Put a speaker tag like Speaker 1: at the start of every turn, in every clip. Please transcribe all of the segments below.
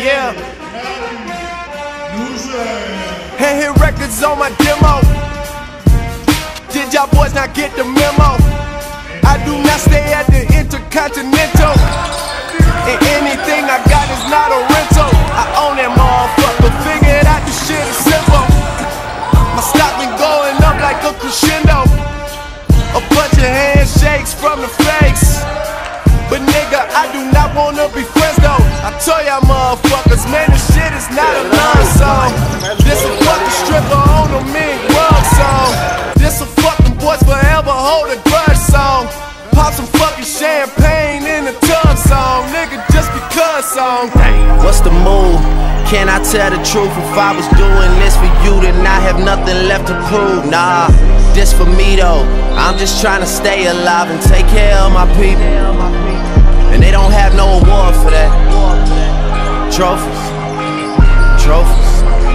Speaker 1: Yeah. Hand hit records on my demo. Did y'all boys not get the memo? I do not stay at the Intercontinental, and anything I got is not a rental. I own that motherfucker, figured out this shit is simple. My stock been going up like a crescendo. A bunch of handshakes from the fakes, but nigga, I do not wanna be friends though. I tell y'all motherfuckers, man, this shit is not a love song. This a fucking stripper on a mean rug song. This a fucking boys forever hold a grudge song. Pop some fucking champagne in the tub song, nigga, just because song.
Speaker 2: What's the move? Can I tell the truth? If I was doing this for you, then I have nothing left to prove. Nah, this for me though. I'm just trying to stay alive and take care of my people. And they don't have no award for that. Trophies, trophies.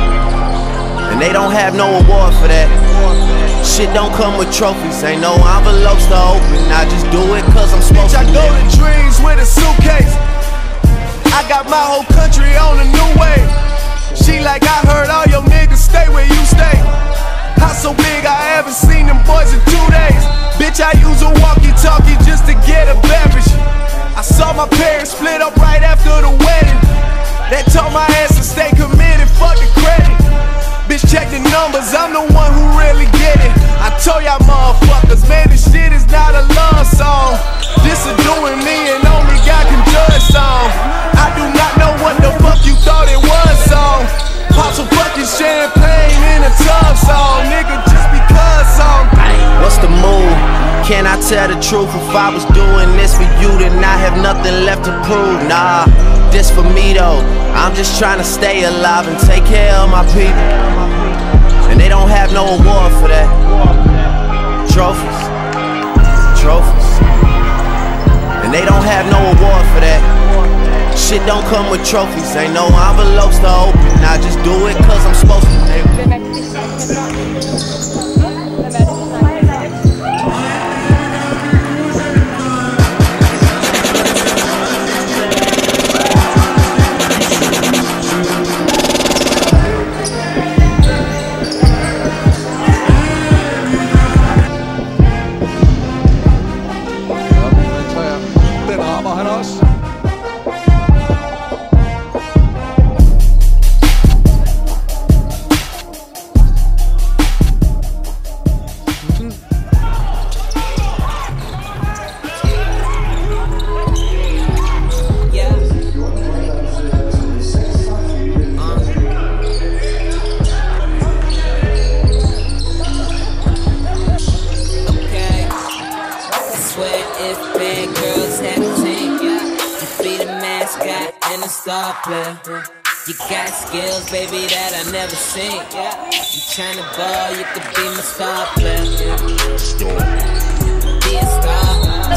Speaker 2: And they don't have no award for that. Shit don't come with trophies, ain't no envelopes to open. I just do it cause I'm supposed to.
Speaker 1: I go to dreams with a suitcase. I got my whole country on a new wave. She like, I heard all your niggas stay where you stay. House so big I haven't seen them boys in 2 days. Bitch, I use a walkie-talkie just to get a beverage. I saw my parents split up right after the wedding. That told my ass to stay committed, fuck the credit. Bitch, check the numbers, I'm the one who really get it. I told y'all motherfuckers, man, this shit is not a love song. This a doing me and only God can judge song. I do not know what the fuck you thought it was song. Pop some fucking champagne in a tub song, nigga, just because song.
Speaker 2: What's the move? Can I tell the truth? If I was doing this for you, then I have nothing left to prove. Nah, this for me though. I'm just trying to stay alive and take care of my people. And they don't have no award for that. Trophies, trophies. And they don't have no award for that. Shit don't come with trophies, ain't no envelopes to open. I just do it cause I'm supposed to.
Speaker 3: You got skills, baby, that I never seen. You tryna ball, you could be my star player. Be a star.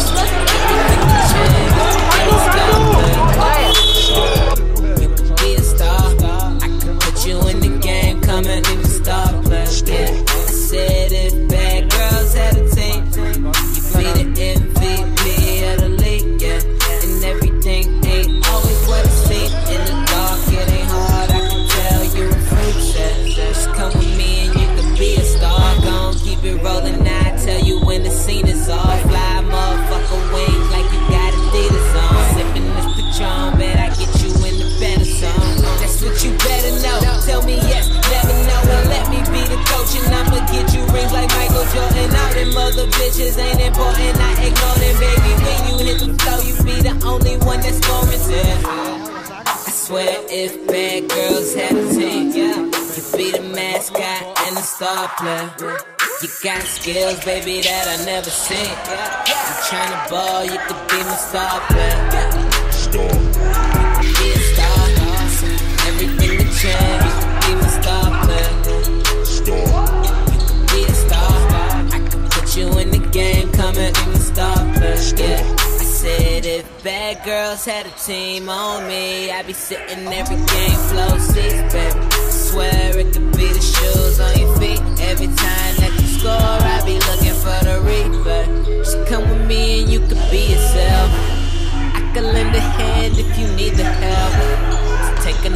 Speaker 3: You could be a star. I could put you in the game, come and be the star player. I said if bad girls had a team, you'd be the MVP of the league, and everything ain't always what it seems. In the dark, it ain't hard, I can tell you a fruit set. Just come with me and you can be a star. Gon' keep it rolling, now I tell you when the scene is off. Fly motherfucker wings like you got Adidas on. Sippin' this Patron, bet I get you in the better song. That's what you better know. Tell me yes, never know, and let me be the coach, and I'ma get you rings like Michael Jordan. All them other bitches ain't important, I ignore them, baby. When you hit the flow, you be the only one that's scoring. I swear if bad girls had a team, you'd be the mascot and the star player. You got skills, baby, that I never seen. You tryna ball, you could be my star player. You could be a star. Everything to change, you could be my star player. You could be a star. I could put you in the game, come and be my star player. I said if bad girls had a team on me, I'd be sitting every game, flow seats, baby. Swear it could be the shoes on your feet. Every time that you score, I be looking for the replay. Just come with me and you could be yourself. I can lend a hand if you need the help. So take a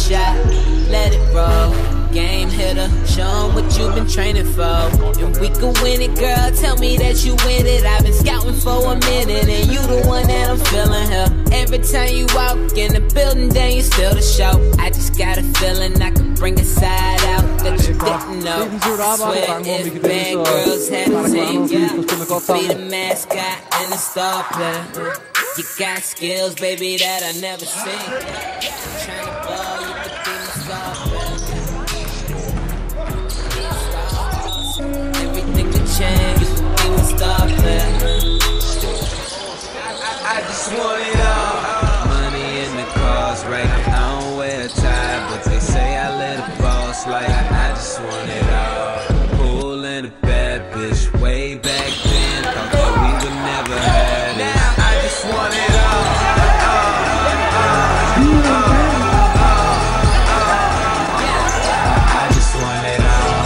Speaker 3: shot, let it roll. Game hitter, show 'em what you've been training for. And we can win it, girl, tell me that you win it. I've been scouting for a minute, and you the one that I'm feeling here. Every time you walk in the building, then you still the show. I just got a feeling I can bring a side out that you didn't know. I swear if bad girls had a team, yeah, be the mascot and the star player. You got skills, baby, that I never seen. Trying to ball, you could be my star player. Everything could change, you could be my star player.
Speaker 4: I just want it all. Money in the cars, right? I don't wear a tie, but they say I let a boss like I just want it all. Pool and a bad bitch, way back then, thought that we would never have it. I just want it all. I just want it all.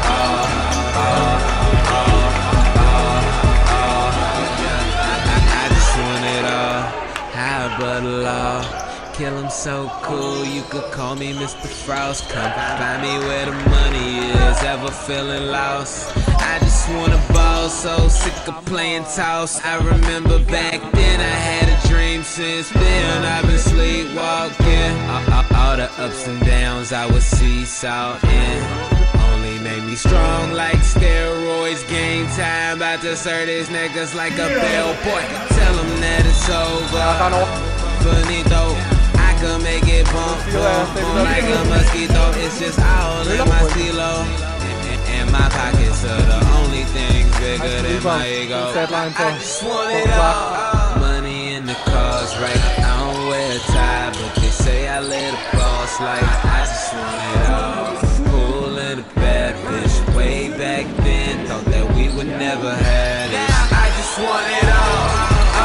Speaker 4: I just want it all. How but law? Kill him so cool, you could call me Mr. Frost. Come find me where the money is, ever feeling lost. I just wanna ball, so sick of playing toss. I remember back then I had a dream, since then I've been sleepwalking. All the ups and downs I was seesawing only made me strong like steroids. Game time, about to serve these niggas like a bellboy. Tell them that it's over. Bonito, I can make it bump, boom, like a mosquito. It's just all in my stilo, and my pockets are the only thing bigger than my ego. I just want it all. Money in the cars, right? I don't wear a tie, but they say I let a boss like I just want it all. Cool and a bad bitch, way back then, thought that we would never have it. I just want it all.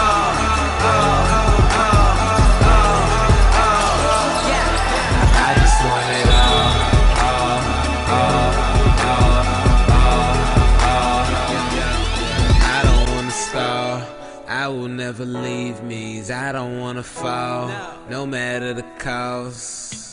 Speaker 4: I will never leave me, I don't wanna fall, no matter the cost.